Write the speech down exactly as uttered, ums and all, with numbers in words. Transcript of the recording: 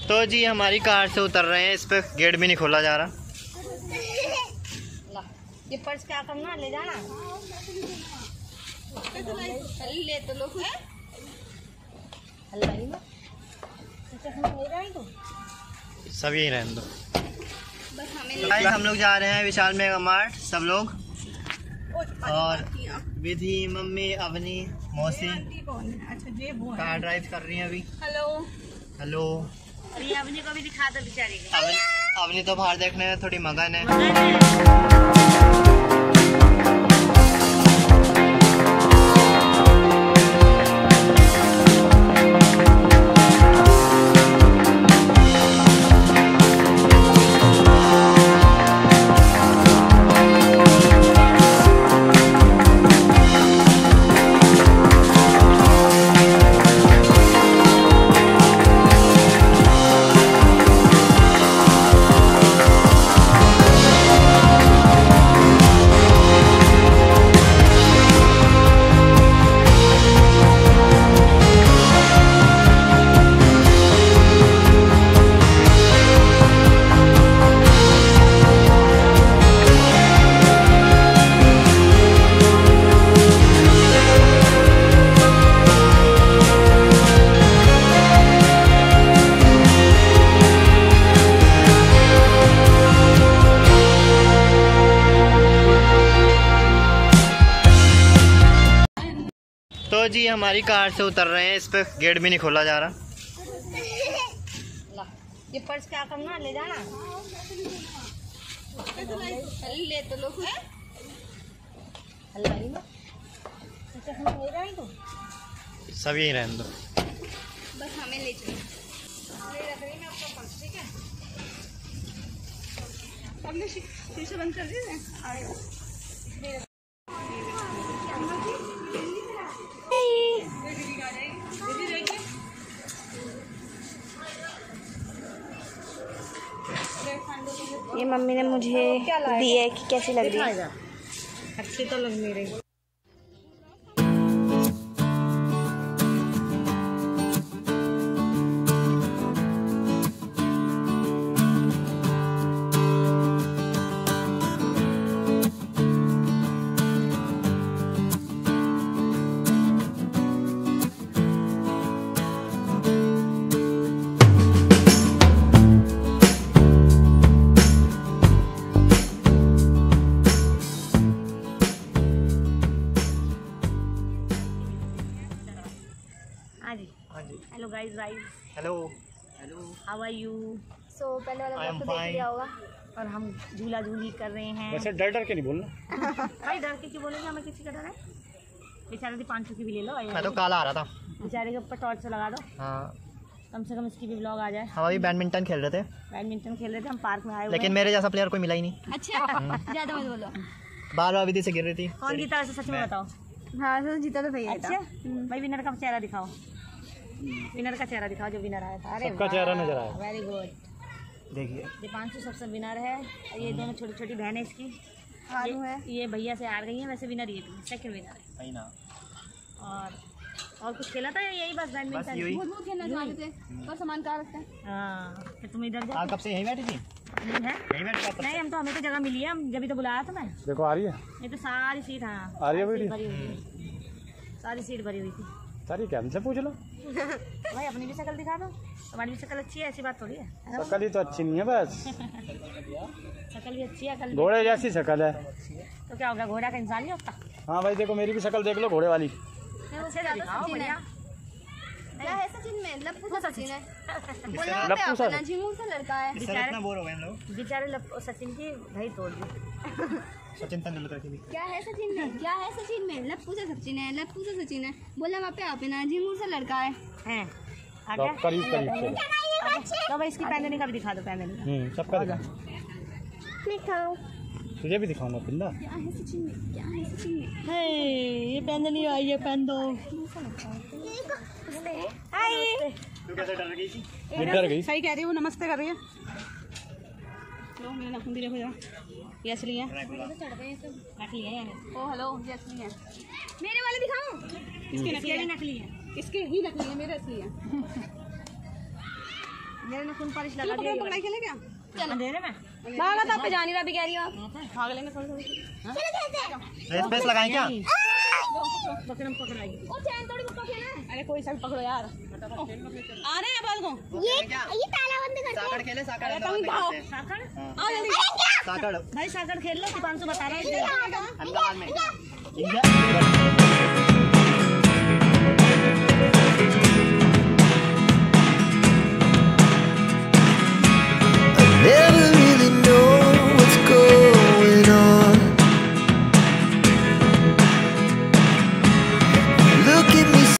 तो जी हमारी कार से उतर रहे हैं, इस पे गेट भी नहीं खोला जा रहा। ये पर्स क्या करना, ले जाना ले तो लो कुछ हलवाई में तो सब यही रहने दो। बस हमें तो हम लोग जा रहे हैं विशाल मेगा मार्ट, सब लोग, और विधि, मम्मी, अवनी, मौसी कार ड्राइव कर रही हैं अभी। Hello hello. और ये अवनी को भी दिखा दो बेचारी को। अवनी, अवनी तो बाहर देखने में थोड़ी मगन है। तो जी हमारी कार से उतर रहे हैं, इस पे गेट भी नहीं खोला जा रहा। ये पर्स क्या करना, ले जाना ले तो लो कुछ हलवाई में तो सब यही रहने दो। बस हमें ले चलो, ले रख रही मैं आपका पर्स, ठीक है। हमने शीशे बंद कर दिए। ये मम्मी ने मुझे दी है कि कैसी लग रही है। अच्छी तो लग नहीं रही। Hello guys, guys hello hello, how are you. So पहले वाला आपको देख लिया होगा और हम झूला झूली कर रहे हैं। वैसे डर डर के नहीं बोलना भाई, डर के क्यों बोलेंगे, हमें किसी का डर है। बेचारे थी पाँच सौ की भी ले लो। मैं तो काला आ रहा था, बेचारे के ऊपर टॉर्च लगा दो। हाँ, कम से कम इसकी भी ब्लॉग आ जाए। हम अभी बैडमिंटन खेल रहे थे। बैडमिंटन खेल रहे थे हम, पार्क में आए हुए। लेकिन मेरे जैसा प्लेयर कोई मिला ही नहीं। अच्छा ज्यादा मत बोलो। बार बार विधि से गिर रही थी। कौन जीता वैसे, सच में बताओ। हाँ तो जीता तो भैया। अच्छा भाई, विनर का चेहरा दिखाओ, विनर का चेहरा दिखाओ जो विनर आया था। अरे सबका चेहरा नजर आया। Very good. देखिए दीपांशु सबसे विनर है, और ये दोनों छोटी छोटी बहनें इसकी ये, है। ये भैया से हार गई हैं, वैसे विनर ये थी, सेकंड विनर है ना। और और कुछ खेला था या यही बस बैडमिंटन? बहुत बहुत खेलना चाहते थे पर सामान कहाँ रखते हैं। हाँ फिर तुम इधर जाओ। आप कब से यहीं बैठी थी? है यहीं बैठी? नहीं, हम तो हमें तो जगह मिली है, हम जब तो बुलाया था मैं। देखो आ रही है, ये तो सारी सीट, हाँ आ रही है सीट भरी हुई थी, सारी सीट भरी हुई थी। सारी क्या हमसे पूछ लो भाई अपनी भी शक्ल दिखा दो, तुम्हारी भी शक्ल अच्छी है, ऐसी बात थोड़ी है। शक्ल ही तो अच्छी नहीं है, बस शक्ल भी अच्छी है, कल घोड़े जैसी शक्ल है। तो क्या हो गया, घोड़ा का इंसान नहीं होता। हाँ भाई देखो, मेरी भी शक्ल देख लो घोड़े वाली। दिखाओ बढ़िया। क्या है सचिन में? लप्पू सा सचिन है। बोलना लप्पू सा झिंगूर सा लड़का है। इतना बोर हो गए हम लोग। बेचारे सचिन की भाई तोड़ दी। सचिन तेंदुलकर की भी। क्या है सचिन में? क्या है सचिन में? लप्पू सा सचिन है, लप्पू सा सचिन है। बोला वहाँ पे आप ना झिंगूर सा लड़का है। हैं करीब करीब तो भाई इसकी पैंदनी का भी दिखा दो, पैंदनी हम्म सबका दिखा। दिखाओ, तुझे भी दिखाऊंगा पिंदा। क्या है सचिन में? क्या है सचिन में? हे ये पैंदनी आई है, पहन दो। हाय, तू कैसे डर गई थी? डर गई। सही कह रही हूँ, नमस्ते कर रही है। लो मेरा नाखून भी देखो जरा, ये असली है। नकली है यानी। ओ हेलो, ये असली है। मेरे वाले दिखाऊं? इसकी नकली है, नकली है। इसके ही नकली है, मेरे असली है। मेरे ने खून पालिश लगा दिया। पकड़ाई खेले क्या? चल अंधेरे में भागा तो आप पे जा नहीं रहा भी कह रही हो आप। भाग लेंगे थोड़ी थोड़ी। रेस पेस लगाएं क्या? पकड़ हम पकड़ाएंगे। ओ चैन तोड़ी मुक्का खेलना है। अरे कोई सा भी पकड़ो यार। आ रहे हैं बाल को। ये ये ताला बंद कर। साकड़ खेले साकड़ तुम अंदर खाओ खेलते हैं। साकड़। आओ हाँ, जल्दी। साकड़ भाई साकड़ खेल लो। दीपांशु बता रहा है। अंदर में